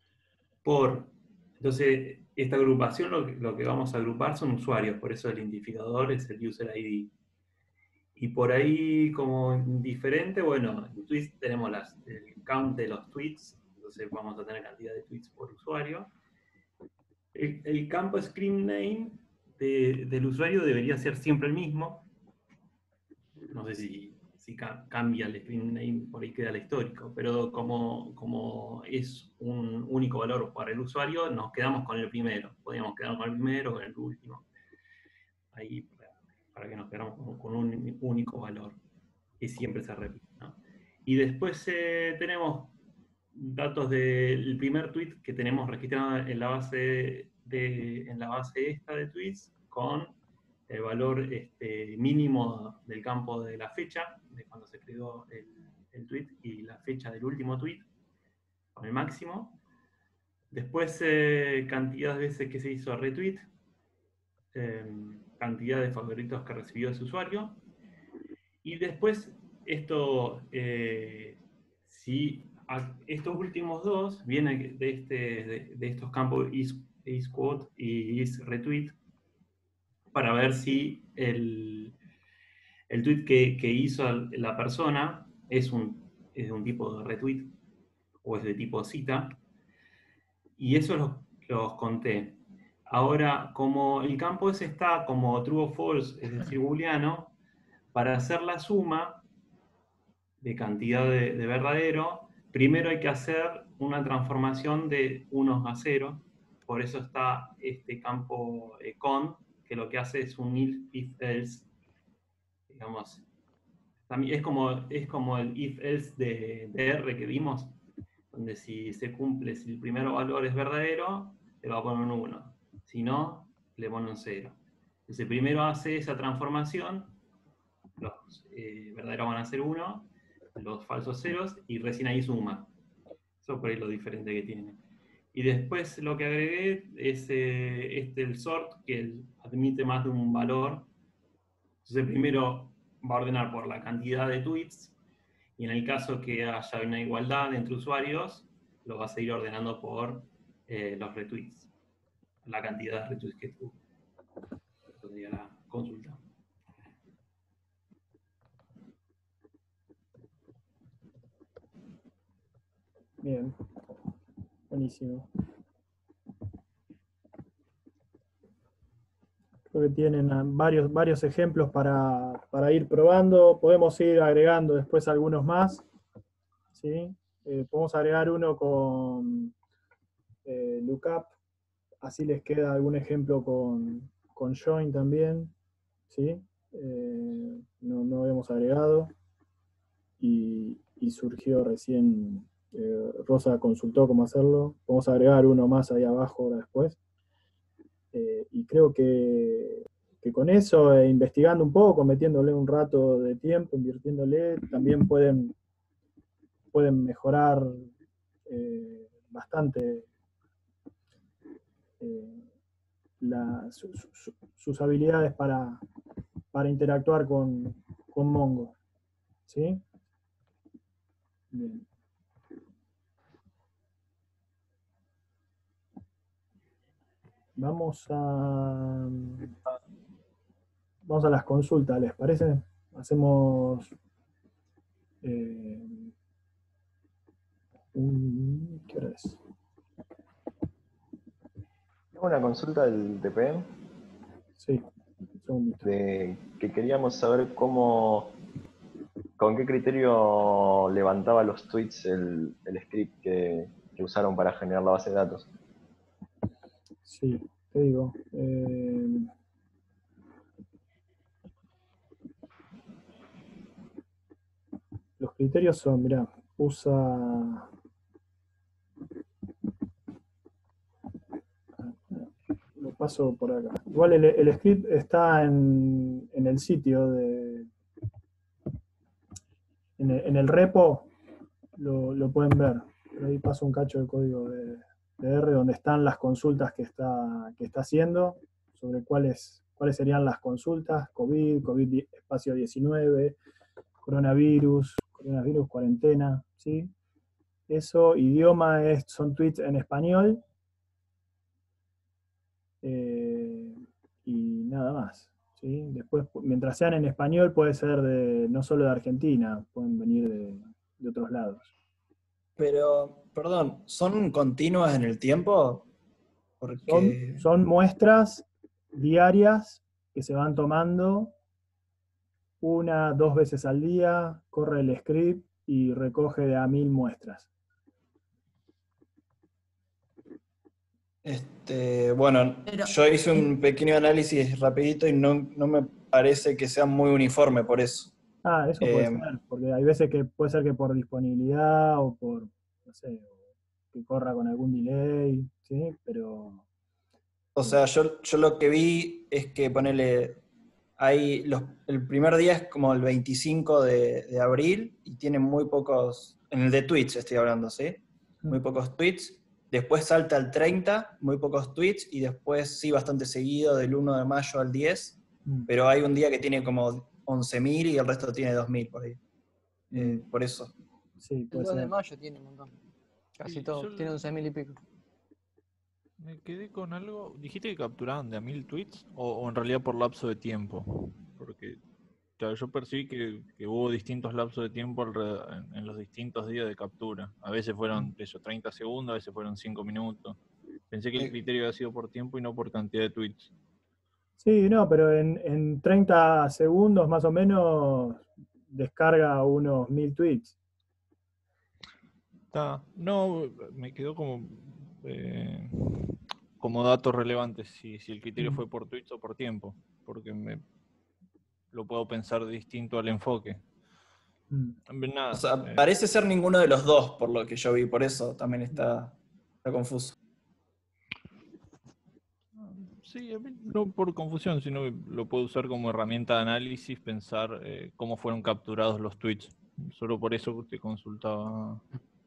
entonces esta agrupación lo que vamos a agrupar son usuarios, por eso el identificador es el user ID. Y por ahí como diferente, bueno, en tweets tenemos el count de los tweets, entonces vamos a tener cantidad de tweets por usuario. El campo screen name del usuario debería ser siempre el mismo. No sé si cambia el screen name, por ahí queda el histórico, pero como es un único valor para el usuario, nos quedamos con el primero. Podríamos quedarnos con el primero o con el último. Ahí para que nos quedamos con un único valor, que siempre se repite, ¿no? Y después tenemos datos del primer tweet que tenemos registrado en la base esta de tweets con el valor mínimo del campo de la fecha, de cuando se creó el tweet, y la fecha del último tweet, con el máximo. Después cantidad de veces que se hizo retweet, cantidad de favoritos que recibió ese usuario. Y después estos últimos dos vienen de estos campos isQuote y isRetweet, para ver si el tweet que hizo la persona es de un tipo de retweet o es de tipo cita, y eso los conté. Ahora, como el campo ese está como true o false, es decir, booleano, para hacer la suma de cantidad de verdadero, primero hay que hacer una transformación de unos a 0, por eso está este campo con, que lo que hace es un if-else, digamos, también es como el if-else de R que vimos, donde si se cumple, si el primer valor es verdadero, le va a poner un 1, si no, le pone un 0. Entonces primero hace esa transformación, los verdaderos van a ser 1, los falsos ceros, y recién ahí suma. Eso por ahí lo diferente que tiene. Y después lo que agregué es el sort, que admite más de un valor. Entonces primero va a ordenar por la cantidad de tweets, y en el caso que haya una igualdad entre usuarios, lo va a seguir ordenando por los retweets, la cantidad de retweets que tuvo. Eso sería la consulta. Bien, buenísimo. Creo que tienen varios ejemplos para ir probando. Podemos ir agregando después algunos más, ¿sí? Podemos agregar uno con lookup, así les queda algún ejemplo con join también, ¿sí? No vemos habíamos agregado y surgió recién, Rosa consultó cómo hacerlo. Vamos a agregar uno más ahí abajo ahora después. Y creo que con eso, investigando un poco, metiéndole un rato de tiempo, invirtiéndole, también pueden mejorar bastante sus habilidades para interactuar con Mongo. ¿Sí? Bien. Vamos a las consultas, ¿les parece? Hacemos ¿qué hora es? Tengo una consulta del TPM. Sí, un segundito. Que queríamos saber con qué criterio levantaba los tweets el script que usaron para generar la base de datos. Sí, te digo. Los criterios son, mirá, usa... Lo paso por acá. Igual el script está en el sitio en el repo, lo pueden ver. Pero ahí paso un cacho de código de R donde están las consultas que está haciendo, sobre cuáles serían las consultas: COVID-19, coronavirus, cuarentena, ¿sí? Eso, idioma son tweets en español, y nada más, ¿sí? Después, mientras sean en español, puede ser no solo de Argentina, pueden venir de otros lados. Pero, perdón, ¿son continuas en el tiempo? Porque... Son muestras diarias que se van tomando 1, 2 veces al día, corre el script y recoge de a 1000 muestras. Bueno, yo hice un pequeño análisis rapidito y no me parece que sea muy uniforme por eso. Eso puede ser, porque hay veces que puede ser que por disponibilidad o por, no sé, que corra con algún delay, ¿sí? Pero... O sea, yo lo que vi es que ponele, el primer día es como el 25 de abril y tiene muy pocos, en el de tweets estoy hablando, ¿sí? Muy pocos tweets. Después salta al 30, muy pocos tweets, y después sí bastante seguido del 1 de mayo al 10, pero hay un día que tiene como 11.000 y el resto tiene 2.000 por ahí. Por eso. Sí, el 2 de mayo tiene un montón. Casi todo, tiene 11.000 y pico. Me quedé con algo. ¿Dijiste que capturaban de a 1000 tweets? ¿O en realidad por lapso de tiempo? Porque claro, yo percibí que hubo distintos lapsos de tiempo en los distintos días de captura. A veces fueron 30 segundos, a veces fueron 5 minutos. Pensé que el criterio había sido por tiempo y no por cantidad de tweets. Sí, no, pero en 30 segundos más o menos descarga unos 1000 tweets. No, me quedó como datos relevantes si el criterio fue por tweets o por tiempo, porque lo puedo pensar distinto al enfoque. Nada, O sea, parece ser ninguno de los dos, por lo que yo vi, por eso también está confuso. Sí, a mí no por confusión, sino que lo puedo usar como herramienta de análisis, pensar cómo fueron capturados los tweets. Solo por eso te consultaba.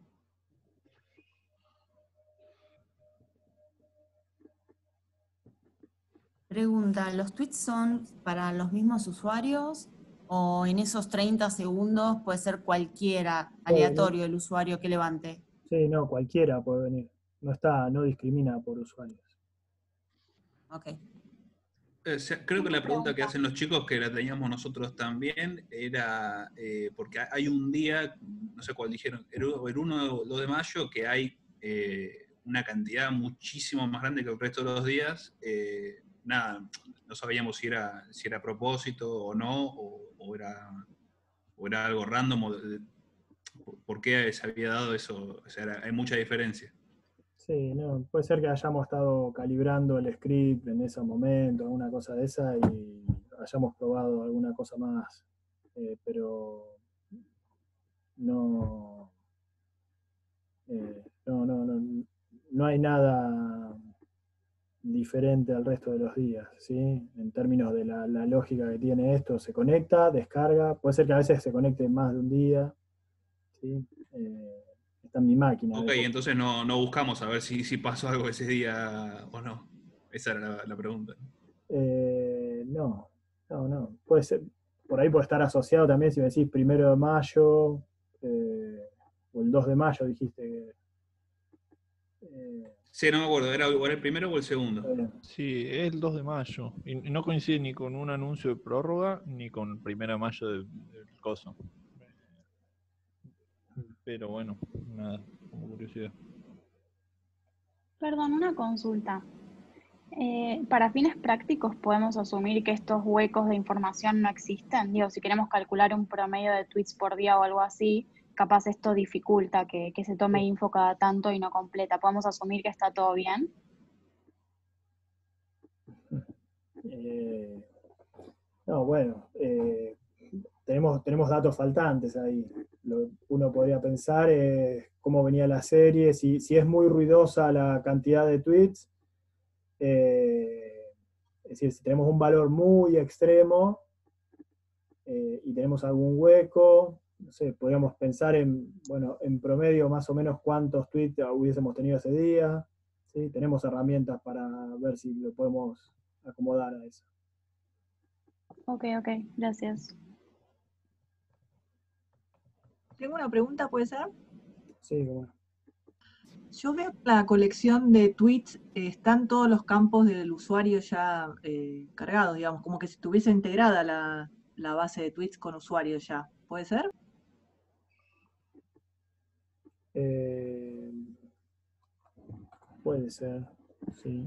Pregunta, ¿los tweets son para los mismos usuarios o en esos 30 segundos puede ser cualquiera, aleatorio, el usuario que levante? Sí, no, cualquiera puede venir. No discrimina por usuarios. Ok. Creo que la pregunta que hacen los chicos, que la teníamos nosotros también, era porque hay un día, no sé cuál dijeron, el 1 o 2 de mayo, que hay una cantidad muchísimo más grande que el resto de los días. Nada, no sabíamos si era a propósito o no, o era algo random, por qué se había dado eso. O sea, hay mucha diferencia. Sí, no, puede ser que hayamos estado calibrando el script en ese momento, alguna cosa de esa, y hayamos probado alguna cosa más pero no, no hay nada diferente al resto de los días, ¿sí? En términos de la lógica que tiene esto, se conecta, descarga, puede ser que a veces se conecte más de un día, ¿sí? Está en mi máquina. Ok, entonces no buscamos a ver si pasó algo ese día o no. Esa era la pregunta. No. Puede ser, por ahí puede estar asociado también si me decís 1 de mayo, o el 2 de mayo dijiste. Sí, no me acuerdo, ¿era el primero o el segundo? Sí, es el 2 de mayo. Y no coincide ni con un anuncio de prórroga ni con el 1 de mayo del coso. Pero bueno, nada, como curiosidad. Perdón, una consulta. Para fines prácticos podemos asumir que estos huecos de información no existen. Digo, si queremos calcular un promedio de tweets por día o algo así, capaz esto dificulta que se tome info cada tanto y no completa. ¿Podemos asumir que está todo bien? No, bueno, tenemos datos faltantes ahí. Uno podría pensar cómo venía la serie, si es muy ruidosa la cantidad de tweets, es decir, si tenemos un valor muy extremo y tenemos algún hueco, no sé, podríamos pensar en promedio más o menos cuántos tweets hubiésemos tenido ese día, ¿sí? Tenemos herramientas para ver si lo podemos acomodar a eso. Ok, gracias. Tengo una pregunta, ¿puede ser? Sí, bueno. Yo veo la colección de tweets, están todos los campos del usuario ya cargados, digamos, como que si estuviese integrada la base de tweets con usuarios ya. ¿Puede ser? Puede ser, sí.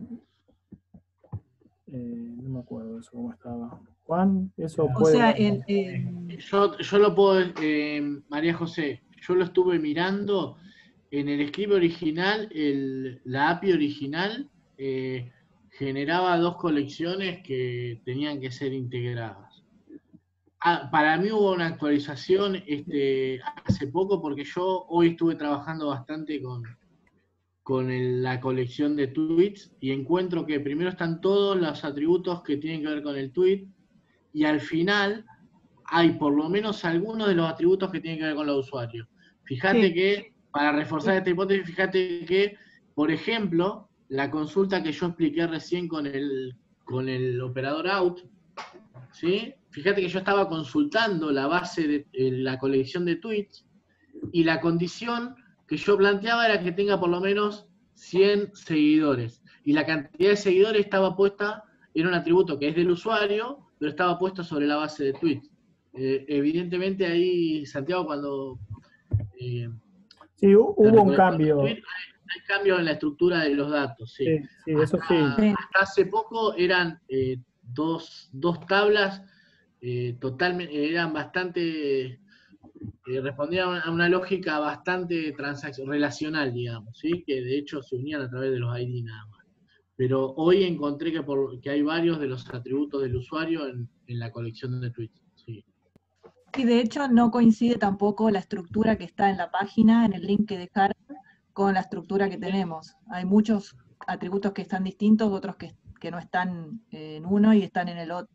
No me acuerdo eso cómo estaba. Juan, eso puede... O sea, Yo lo puedo, María José, yo lo estuve mirando en el script original, la API original generaba 2 colecciones que tenían que ser integradas. Para mí hubo una actualización hace poco porque yo hoy estuve trabajando bastante con la colección de tweets y encuentro que primero están todos los atributos que tienen que ver con el tweet y al final hay por lo menos algunos de los atributos que tienen que ver con los usuarios. Fíjate que, para reforzar esta hipótesis, fíjate que, por ejemplo, la consulta que yo expliqué recién con el operador out, ¿sí? Fíjate que yo estaba consultando la base de la colección de tweets y la condición que yo planteaba era que tenga por lo menos 100 seguidores. Y la cantidad de seguidores estaba puesta, era un atributo que es del usuario, pero estaba puesto sobre la base de tweets. Evidentemente ahí, Santiago, cuando... sí, hubo un cambio. Tweet, hay cambios en la estructura de los datos, sí. Sí, eso sí. Hasta hace poco eran dos tablas totalmente, eran bastante... respondían a una lógica bastante relacional, digamos, ¿sí? Que de hecho se unían a través de los ID nada más. Pero hoy encontré que hay varios de los atributos del usuario en la colección de tweets. Sí. Y de hecho no coincide tampoco la estructura que está en la página, en el link que dejaron, con la estructura que tenemos. Hay muchos atributos que están distintos, otros que no están en uno y están en el otro.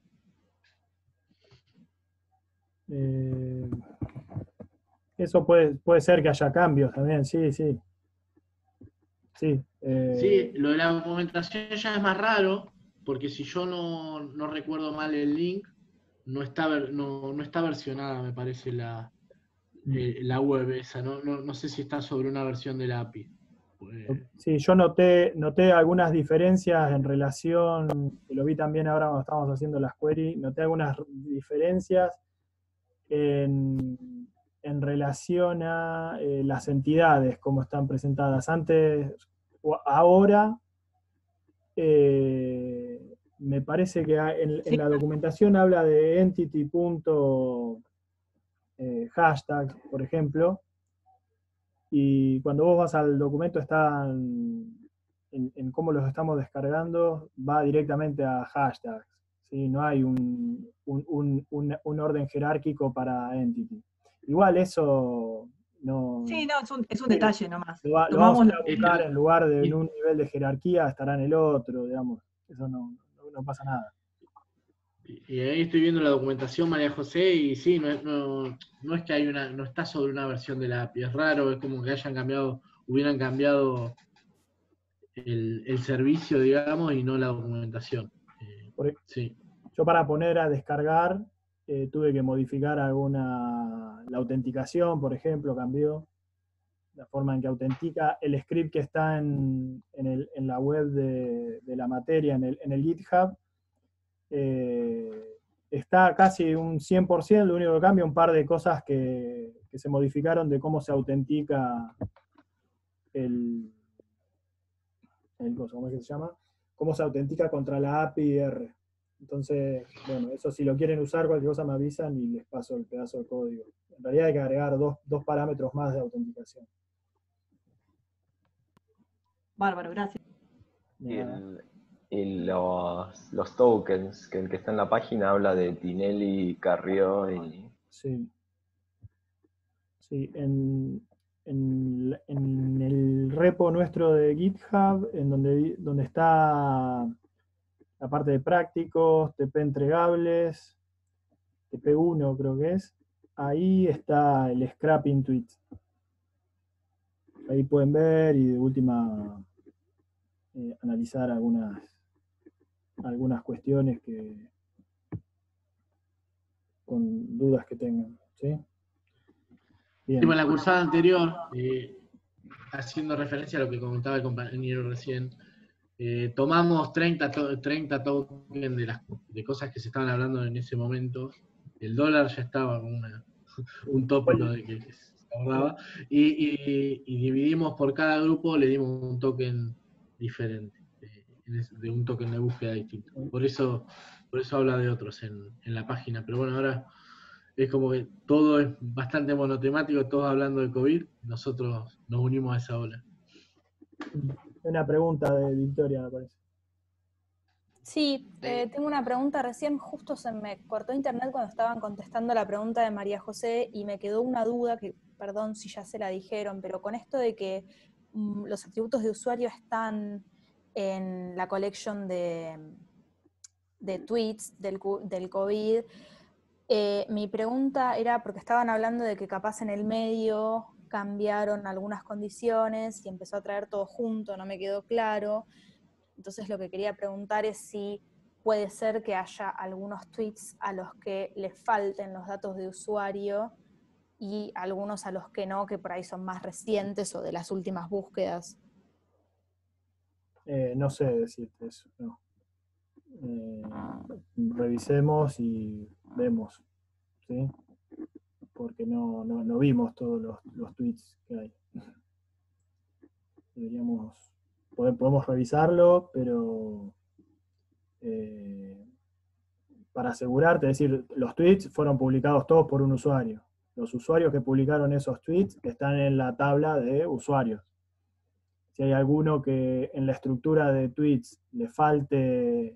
Eso puede ser que haya cambios también, sí. Sí, sí, lo de la documentación ya es más raro, porque si yo no recuerdo mal el link, no está versionada, me parece, la web esa. No sé si está sobre una versión de la API. Sí, yo noté algunas diferencias en relación, que lo vi también ahora cuando estábamos haciendo las queries, noté algunas diferencias en relación a las entidades, como están presentadas. Antes, ahora, me parece que en la documentación habla de entity.hashtag, por ejemplo, y cuando vos vas al documento están en cómo los estamos descargando, va directamente a hashtags, ¿sí? No hay un orden jerárquico para entity. Igual eso no... Sí, no, es un detalle nomás. Lo vamos a ir a buscar en lugar de en un nivel de jerarquía, estará en el otro, digamos. Eso no pasa nada. Y ahí estoy viendo la documentación, María José, y sí, no es que no está sobre una versión de la API. Es raro, es como que hubieran cambiado el servicio, digamos, y no la documentación. Sí. Yo para poner a descargar tuve que modificar la autenticación, por ejemplo, cambió la forma en que autentica. El script que está en la web de la materia, en el GitHub, está casi un 100%, lo único que cambia un par de cosas que se modificaron de cómo se autentica ¿cómo es que se llama? Cómo se autentica contra la API R. Entonces, bueno, eso si lo quieren usar, cualquier cosa me avisan y les paso el pedazo de código. En realidad hay que agregar dos parámetros más de autenticación. Bárbaro, gracias. Y los tokens, que el que está en la página habla de Tinelli, Carrió y... Sí. Sí, en el repo nuestro de GitHub, en donde está la parte de prácticos, TP entregables, TP1 creo que es, ahí está el scrapping tweet. Ahí pueden ver y de última analizar algunas cuestiones con dudas que tengan, ¿sí? Bien. En la cursada anterior, haciendo referencia a lo que comentaba el compañero recién, tomamos 30 tokens de cosas que se estaban hablando en ese momento. El dólar ya estaba con un tópico de que se abordaba, y dividimos por cada grupo, le dimos un token diferente, de un token de búsqueda distinto. Por eso habla de otros en la página. Pero bueno, ahora es como que todo es bastante monotemático, todos hablando de COVID, nosotros nos unimos a esa ola. Una pregunta de Victoria, me parece. Sí, tengo una pregunta. Recién justo se me cortó internet cuando estaban contestando la pregunta de María José y me quedó una duda que, perdón si ya se la dijeron, pero con esto de que los atributos de usuario están en la collection de tweets del COVID, mi pregunta era porque estaban hablando de que capaz en el medio cambiaron algunas condiciones y empezó a traer todo junto, no me quedó claro. Entonces lo que quería preguntar es si puede ser que haya algunos tweets a los que les falten los datos de usuario y algunos a los que no, que por ahí son más recientes o de las últimas búsquedas. No sé decirte eso, no. Revisemos y vemos, ¿sí? Porque no vimos todos los tweets que hay. Podemos revisarlo, pero para asegurarte, es decir, los tweets fueron publicados todos por un usuario. Los usuarios que publicaron esos tweets están en la tabla de usuarios. Si hay alguno que en la estructura de tweets le falte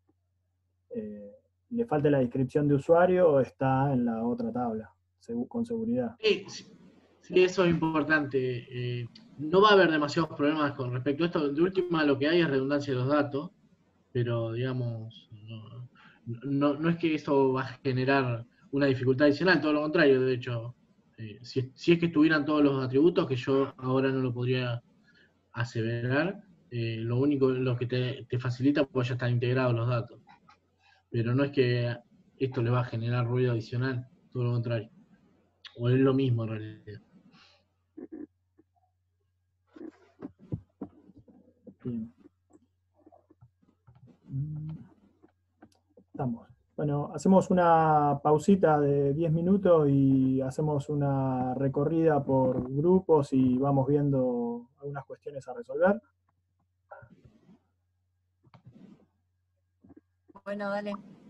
la descripción de usuario, está en la otra tabla, con seguridad. Sí, eso es importante. No va a haber demasiados problemas con respecto a esto. De última, lo que hay es redundancia de los datos, pero digamos, no es que eso va a generar una dificultad adicional, todo lo contrario. De hecho, si es que estuvieran todos los atributos, que yo ahora no lo podría aseverar, lo que te facilita, pues ya están integrados los datos. Pero no es que esto le va a generar ruido adicional, todo lo contrario. O es lo mismo en realidad. Bien. Estamos. Bueno, hacemos una pausita de 10 minutos y hacemos una recorrida por grupos y vamos viendo algunas cuestiones a resolver. Bueno, dale.